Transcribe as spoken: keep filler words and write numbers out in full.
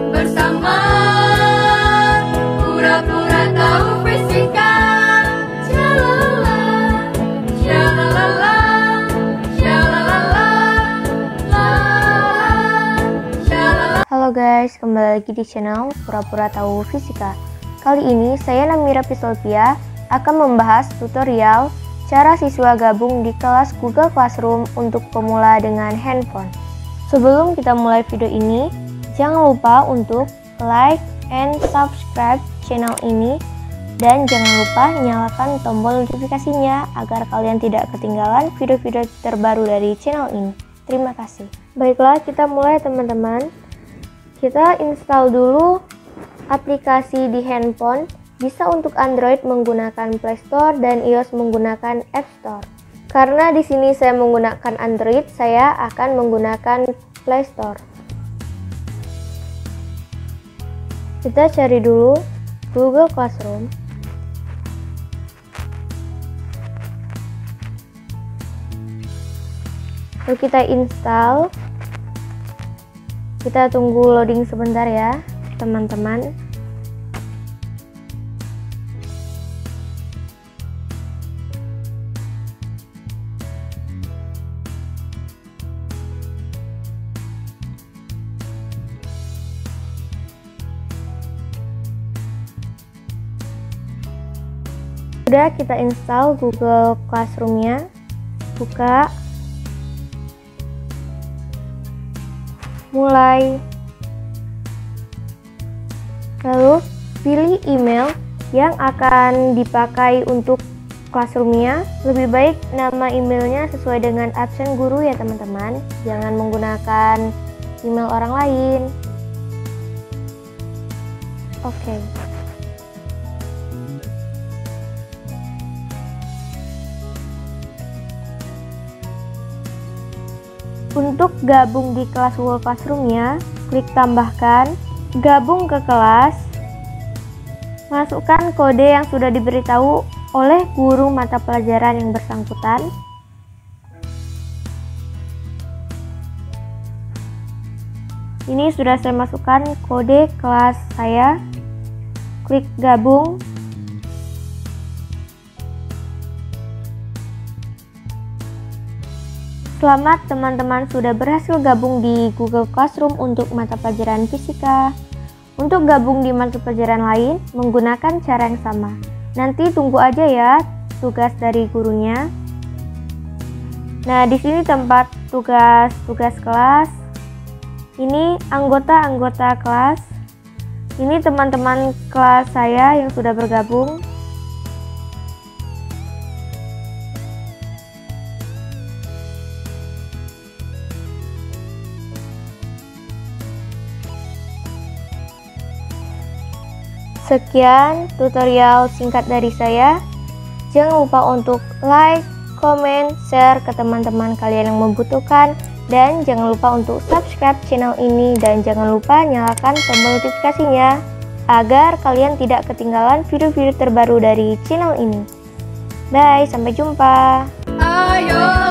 bersama pura-pura tahu fisika. Shalala, shalalala, shalalala, la, shalala. Halo guys, kembali lagi di channel Pura-Pura Tahu Fisika. Kali ini saya Namira Pisolvia akan membahas tutorial cara siswa gabung di kelas Google Classroom untuk pemula dengan handphone. Sebelum kita mulai video ini, jangan lupa untuk like and subscribe channel ini dan jangan lupa nyalakan tombol notifikasinya agar kalian tidak ketinggalan video-video terbaru dari channel ini. Terima kasih. Baiklah, kita mulai teman-teman. Kita install dulu aplikasi di handphone. Bisa untuk Android menggunakan Play Store dan iOS menggunakan App Store. Karena di sini saya menggunakan Android, saya akan menggunakan Play Store. Kita cari dulu Google Classroom. Lalu kita install. Kita tunggu loading sebentar ya, teman-teman. Sudah kita install Google Classroom-nya, buka, mulai, lalu pilih email yang akan dipakai untuk Classroom-nya. Lebih baik nama emailnya sesuai dengan absen guru ya teman-teman, jangan menggunakan email orang lain. Oke. Okay. Untuk gabung di kelas Google Classroom-nya, klik tambahkan, gabung ke kelas, masukkan kode yang sudah diberitahu oleh guru mata pelajaran yang bersangkutan. Ini sudah saya masukkan kode kelas saya, klik gabung. Selamat teman-teman sudah berhasil gabung di Google Classroom untuk mata pelajaran fisika. Untuk gabung di mata pelajaran lain menggunakan cara yang sama. Nanti tunggu aja ya tugas dari gurunya. Nah, di sini tempat tugas-tugas kelas. Ini anggota-anggota kelas. Ini teman-teman kelas saya yang sudah bergabung. Sekian tutorial singkat dari saya. Jangan lupa untuk like, comment, share ke teman-teman kalian yang membutuhkan. Dan jangan lupa untuk subscribe channel ini. Dan jangan lupa nyalakan tombol notifikasinya agar kalian tidak ketinggalan video-video terbaru dari channel ini. Bye, sampai jumpa. Ayo